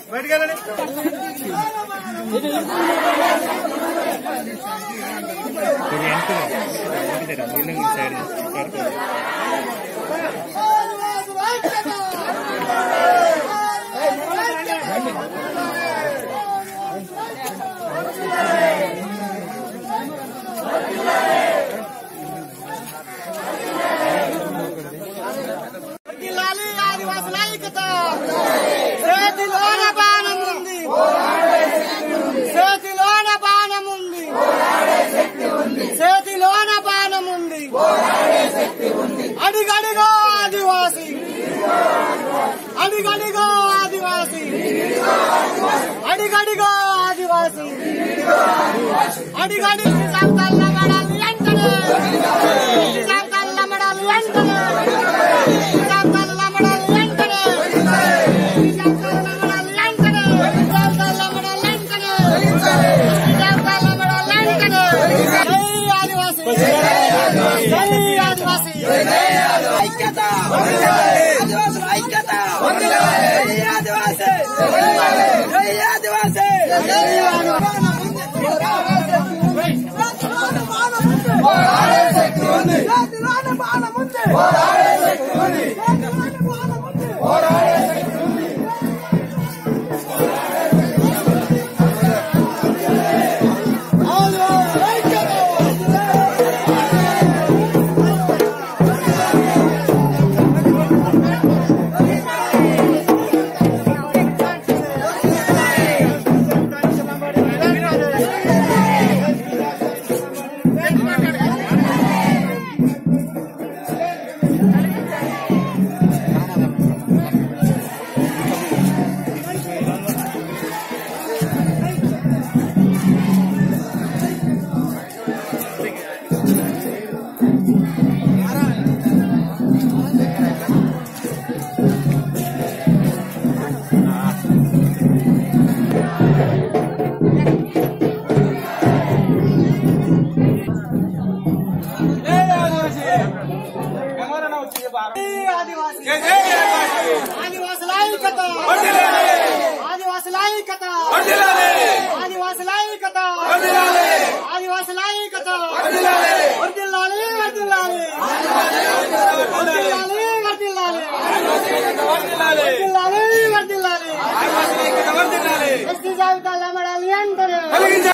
అడిగడిగో ఆదివాసి అడిగడిగో ఆదివాసి అడిగడిగో ఆదివాసి అడిగడి సంకల్లమడాలి వెంటనే సంకల్లమడాలి వెంటనే సంకల్లమడాలి వెంటనే సంకల్లమడాలి వెంటనే సంకల్లమడాలి వెంటనే సంకల్లమడాలి వెంటనే జై ఆదివాసి జై ఆదివాసి ఐక్యత ఆదివాసుల ఐక్యత జై ఆదివాసి జై ఆదివాసి ఆదివాసుల ఐక్యత ఆదివాసుల ఐక్యత ఆదివాసుల ఐక్యత ఆదివాసుల ఐక్యత వర్ధిల్లాలి వర్ధిల్లాలి వర్ధిల్లాలి వర్ధిల్లాలి వర్ధిల్లాలి వర్ధిల్లాలి ఎస్టీ జాబితాలో మడాలి అంటారు